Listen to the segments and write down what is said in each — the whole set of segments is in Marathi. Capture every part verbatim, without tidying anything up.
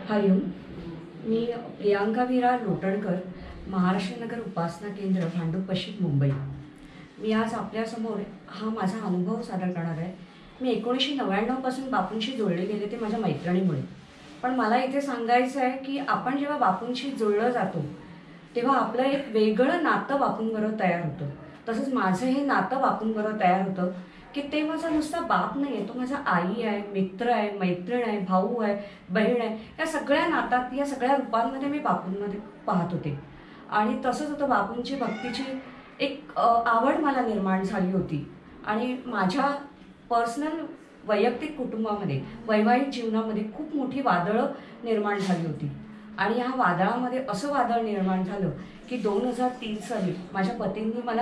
हरिओम. मी प्रियांका विरा लोटणकर, महाराष्ट्र नगर उपासना केंद्र, भांडूप पश्चिम, मुंबई. मी आज आपल्यासमोर हा माझा अनुभव सादर करणार आहे. मी एकोणीसशे नव्याण्णवपासून बापूंशी जोडले गेले ते माझ्या मैत्रिणीमुळे. पण मला इथे सांगायचं आहे की आपण जेव्हा बापूंशी जुळलं जातो तेव्हा आपलं एक वेगळं नातं बापूंबरोबर तयार होतं. तसंच माझं हे नातं बापूंबरोबर तयार होतं की ते माझा नुसता बाप नाही आहे, तो माझा आई आहे, मित्र आहे, मैत्रीण आहे, भाऊ आहे, बहीण आहे. या सगळ्या नातात, या सगळ्या रूपांमध्ये मी बापूंमध्ये पाहत होते. आणि तसंच होतं, बापूंची भक्तीची एक आवड मला निर्माण झाली होती. आणि माझ्या पर्सनल वैयक्तिक कुटुंबामध्ये, वैवाहिक जीवनामध्ये खूप मोठी वादळं निर्माण झाली होती. आणि ह्या वादळामध्ये असं वादळ निर्माण झालं की दोन हजार तीन साली माझ्या पतींनी मला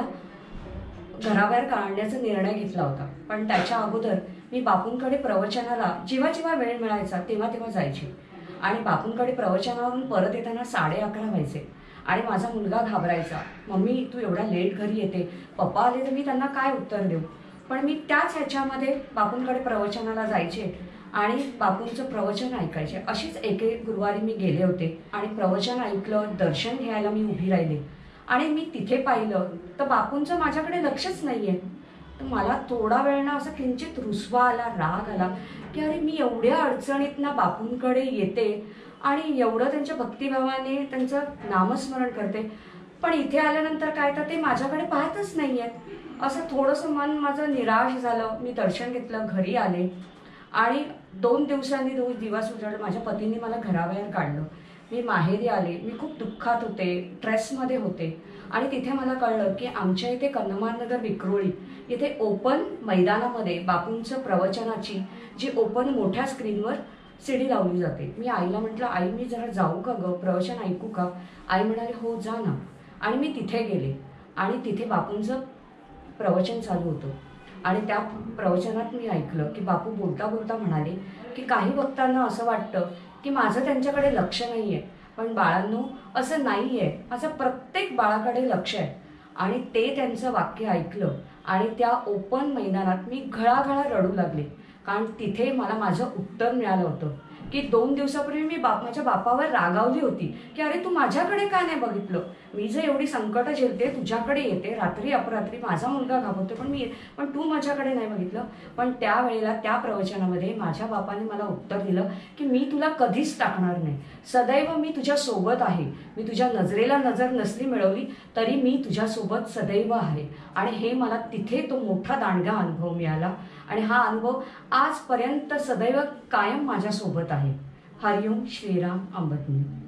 घराबाहेर काढण्याचा निर्णय घेतला होता. पण त्याच्या अगोदर मी बापूंकडे प्रवचनाला जेव्हा जेव्हा वेळ मिळायचा तेव्हा तेव्हा जायची. आणि बापूंकडे प्रवचनावरून परत येताना साडे अकरा व्हायचे. आणि माझा मुलगा घाबरायचा, मम्मी तू एवढ्या लेट घरी येते, पप्पा आले तर मी त्यांना काय उत्तर देऊ. पण मी त्याच ह्याच्यामध्ये बापूंकडे प्रवचनाला जायचे आणि बापूंचं प्रवचन ऐकायचे. अशीच एके गुरुवारी मी गेले होते आणि प्रवचन ऐकलं, दर्शन घ्यायला मी उभी राहिले. आणि मी तिथे पाहिलं तर बापूंचं माझ्याकडे लक्षच नाही आहे. तर मला थोडा वेळ ना असं किंचित रुसवा आला, राग आला की अरे मी एवढ्या अडचणीत ना बापूंकडे येते आणि एवढं त्यांच्या भक्तिभावाने त्यांचं नामस्मरण करते, पण इथे आल्यानंतर काय तर ते माझ्याकडे पाहतच नाही आहेत. असं थोडंसं मन माझं निराश झालं. मी दर्शन घेतलं, घरी आले आणि दोन दिवसांनी दोन दिवस उजाडले. माझ्या पतींनी मला घराबाहेर काढलं. मी माहेरी आले. मी खूप दुःखात होते, स्ट्रेसमध्ये होते. आणि तिथे मला कळलं की आमच्या इथे कन्नमानगर विक्रोळी इथे ओपन मैदानामध्ये बापूंचं प्रवचनाची जी ओपन मोठ्या स्क्रीनवर सीडी लावली जाते. मी आईला म्हटलं, आई मी जरा जाऊ का गं, प्रवचन ऐकू का. आई म्हणाली हो जा ना. आणि मी तिथे गेले आणि तिथे बापूंचं प्रवचन चालू होतं. आणि त्या प्रवचनात मी ऐकलं की बापू बोलता बोलता म्हणाले की काही भक्तांना असं वाटतं की माझं त्यांच्याकडे लक्ष नाही आहे, पण बाळांनो असं नाही आहे, माझं प्रत्येक बाळाकडे लक्ष आहे. आणि ते त्यांचं वाक्य ऐकलं आणि त्या ओपन मैदानात मी घळाघळा रडू लागले. कारण तिथे मला माझं उत्तर मिळालं होतं की दोन दिवसापूर्वी मी बाप माझ्या बापावर रागावली होती की अरे तू माझ्याकडे का नाही बघितलं, मी जर एवढी संकट झेलते, तुझ्याकडे येते, रात्री अपरात्री माझा मुलगा घाबरतो, पण मी पण तू माझ्याकडे नाही बघितलं. पण त्यावेळेला त्या प्रवचनामध्ये माझ्या बापाने मला उत्तर दिलं की मी तुला कधीच टाकणार नाही, सदैव मी तुझ्या सोबत आहे. मी तुझ्या नजरेला नजर नसली मिळवली तरी मी तुझ्यासोबत सदैव आहे. आणि हे मला तिथे तो मोठा दांडगा अनुभव मिळाला. आणि हा अनुभव आजपर्यंत सदैव कायम माझ्यासोबत आहे. हरिओम. श्रीराम. अंबज्ञ.